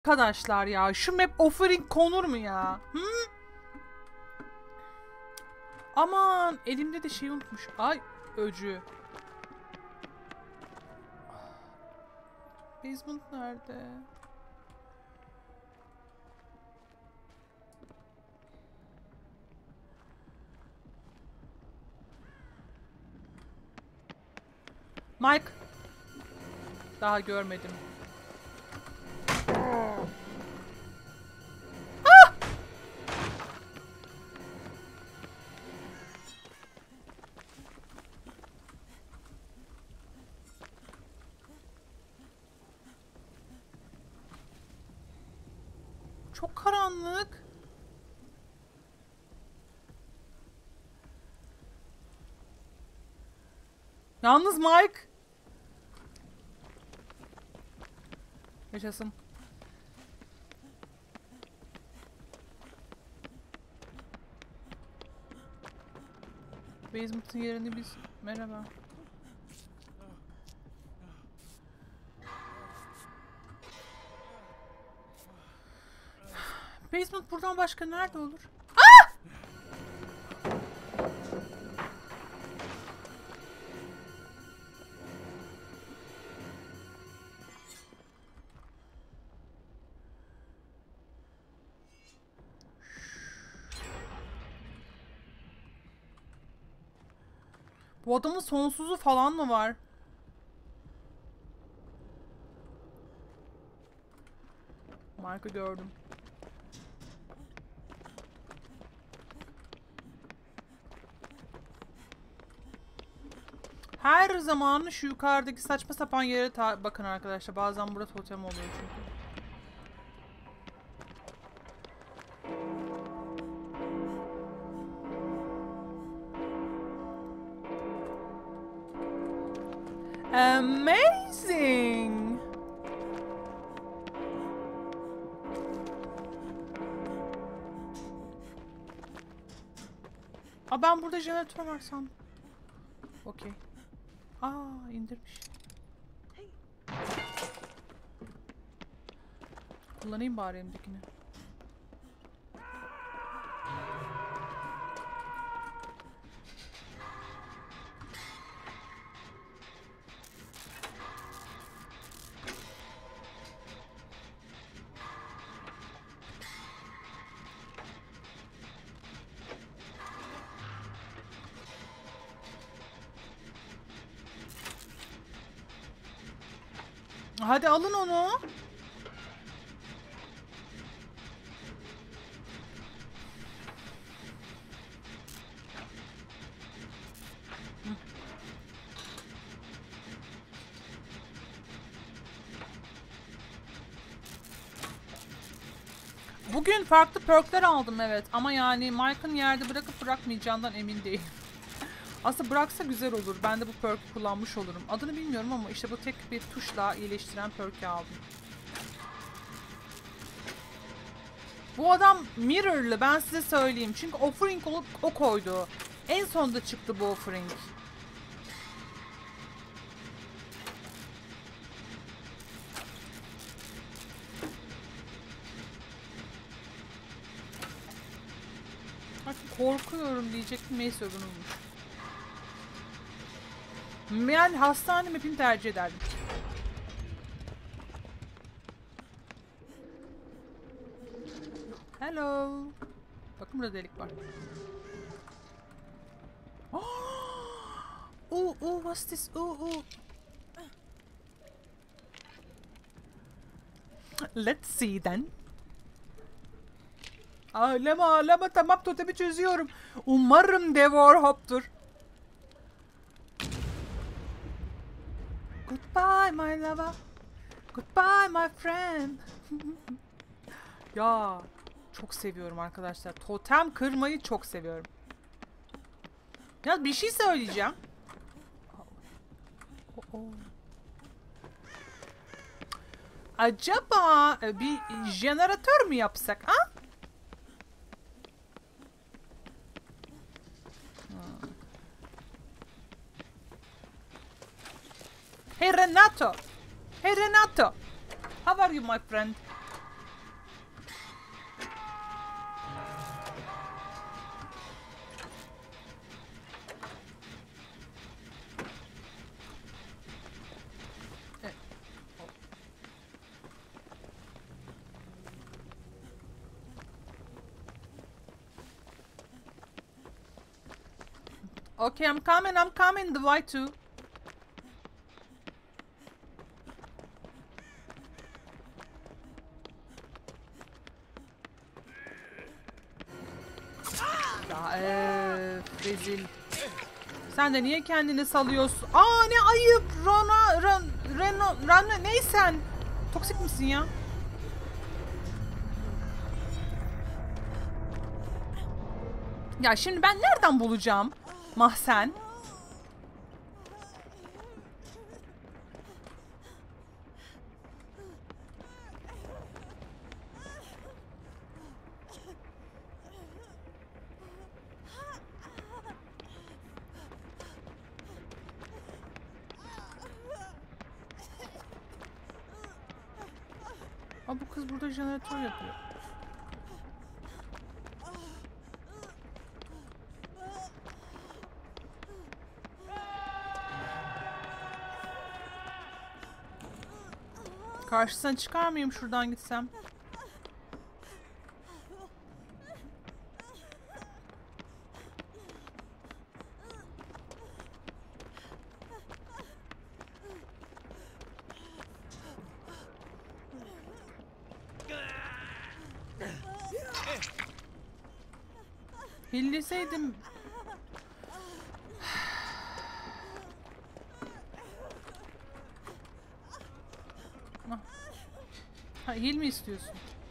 Arkadaşlar ya şu map offering konur mu ya? Hı? Aman elimde de şey unutmuş. Ay öcü. Basement nerede? Mike. Daha görmedim. Ah! Çok karanlık. Yalnız Mike. Yaşasın. Basement'ın yerini biz... Merhaba. Basement buradan başka nerede olur? Ah! Bu adamın sonsuzu falan mı var? Marka gördüm. Her zaman şu yukarıdaki saçma sapan yere bakın arkadaşlar. Bazen burada totem oluyor çünkü. Amazing. Aa, ben burada jeneratör var sandım. Okey. Aa, indirmiş. Kullanayım bari elimdekini. Hadi alın onu. Bugün farklı perkler aldım evet ama yani Mike'ın yerde bırakıp bırakmayacağından emin değilim. Aslında bıraksa güzel olur. Ben de bu perk'ü kullanmış olurum. Adını bilmiyorum ama işte bu tek bir tuşla iyileştiren perk'ü aldım. Bu adam mirror'lı ben size söyleyeyim. Çünkü offering o koydu. En sonunda çıktı bu offering. Artık korkuyorum diyecektim. Neyse öbürünmüş. Yani hastane map'ini tercih ederdim. Hello. Bakın burada delik var. What's this? Let's see then. Ağlama tamam totemi çözüyorum. Umarım Devor Hop'tur. Goodbye my lover. Goodbye my friend. Ya çok seviyorum arkadaşlar. Totem kırmayı çok seviyorum. Ya bir şey söyleyeceğim. Acaba bir jeneratör mü yapsak ha? Hey Renato. Hey Renato. How are you my friend? Okay, I'm coming, the white too. Ya rezil. Sen de niye kendini salıyorsun? Aa ne ayıp. Rana neysen? Toksik misin ya? Ya şimdi ben nereden bulacağım mahzen? Aa, bu kız burada jeneratör yapıyor. Karşısına çıkar mıyım şuradan gitsem? Hilleseydim. Ha, heal mi istiyorsun?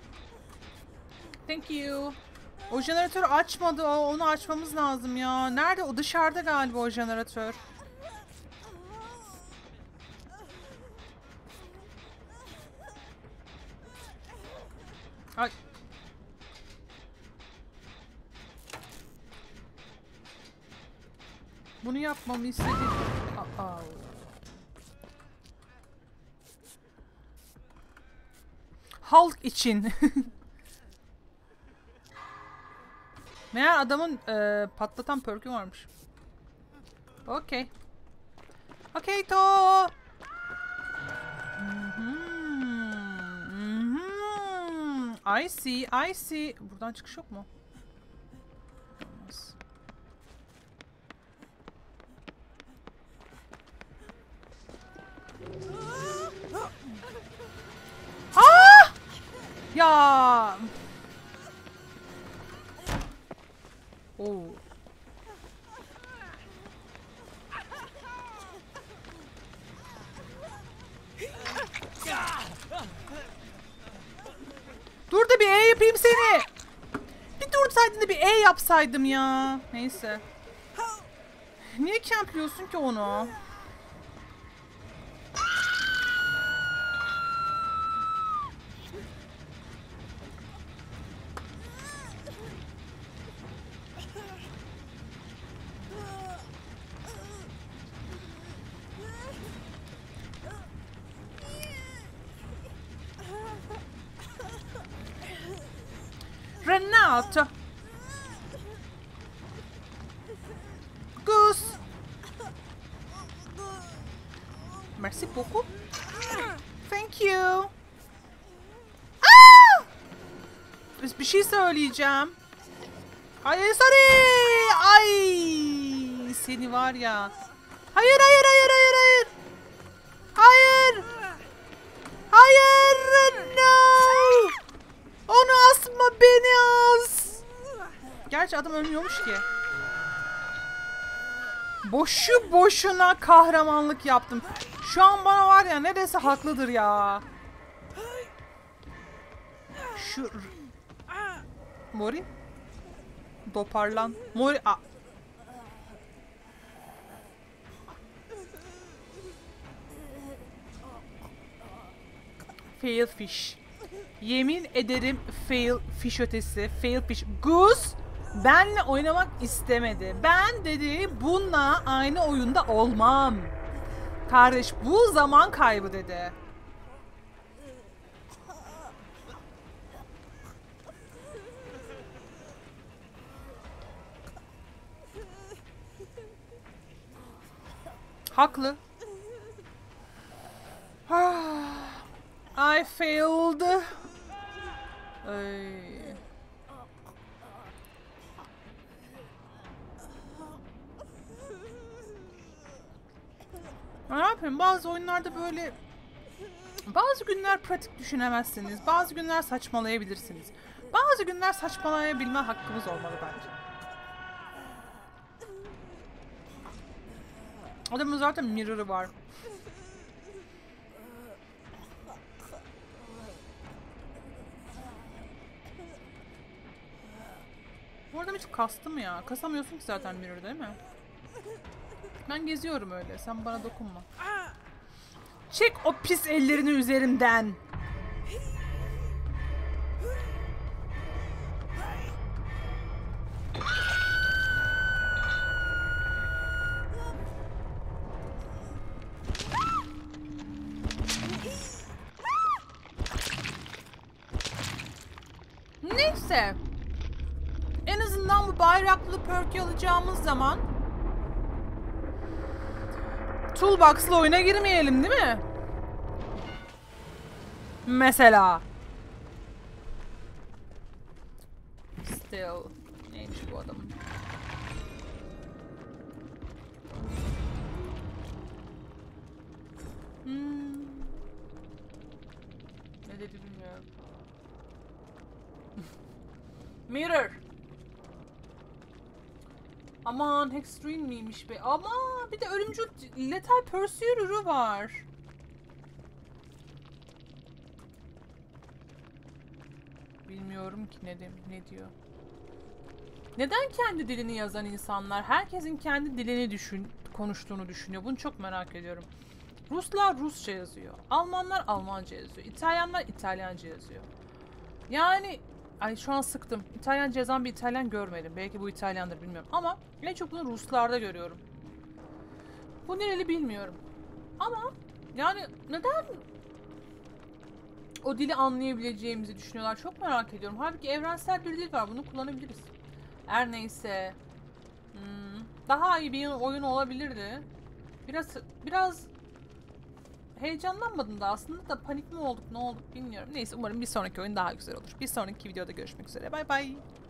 Thank you. O jeneratörü açmadı. Onu açmamız lazım ya. Nerede? O dışarıda galiba o jeneratör. Ay. Bunu yapmamı istedi. Hulk için. Meğer adamın patlatan perk'ü varmış. Okay. Okay to. I see, I see. Buradan çıkış yok mu? Olmaz. Ah! Ya. Oo. Dur da bir E yapayım seni. Bir dursaydın da bir E yapsaydım ya. Neyse. Niye campliyorsun ki onu? Renato. Goose. Merci beaucoup. Thank you. Aa! Bir şey söyleyeceğim. Ay sorry. Ay seni var ya. Hayır hayır hayır hayır hayır. Hayır. Hayır. No. Onu asma, beni as. Gerçi adam ölmüyormuş ki. Boşu boşuna kahramanlık yaptım. Şu an bana var ya neredeyse haklıdır ya. Şu Mori toparlan. Mori fail fish. Yemin ederim fail fish ötesi. Fail fish. Goose benle oynamak istemedi. Ben dedi bununla aynı oyunda olmam. Kardeş bu zaman kaybı dedi. Haklı. I failed. Ay. Ne yapayım? Bazı oyunlarda böyle bazı günler pratik düşünemezsiniz. Bazı günler saçmalayabilirsiniz. Bazı günler saçmalayabilme hakkımız olmalı bence. Adamın zaten mirror'ı var. Bu arada hiç kastı mı ya? Kasamıyorsun ki zaten mirror değil mi? Ben geziyorum öyle. Sen bana dokunma. Çek o pis ellerini üzerimden. Neyse. En azından bu bayraklı perk'ü alacağımız zaman Toolbox'la oyuna girmeyelim değil mi? Mesela. Still. Neymiş bu adamın? Ne dedi bilmiyorum. Mirror. Aman Hextruin miymiş be? Ama bir de ölümcül Lethal Pursuer'ı var. Bilmiyorum ki ne diyor. Neden kendi dilini yazan insanlar herkesin kendi dilini konuştuğunu düşünüyor? Bunu çok merak ediyorum. Ruslar Rusça yazıyor. Almanlar Almanca yazıyor. İtalyanlar İtalyanca yazıyor. Yani ay şu an sıktım. İtalyanca yazan bir İtalyan görmedim. Belki bu İtalyandır bilmiyorum. Ama en çok bunu Ruslarda görüyorum. Bu nereli bilmiyorum. Ama yani neden o dili anlayabileceğimizi düşünüyorlar? Çok merak ediyorum. Halbuki evrensel bir dil var. Bunu kullanabiliriz. Her neyse. Daha iyi bir oyun olabilirdi. Biraz heyecanlanmadım da aslında da panik mi olduk ne olduk bilmiyorum. Neyse umarım bir sonraki oyun daha güzel olur. Bir sonraki videoda görüşmek üzere. Bay bay.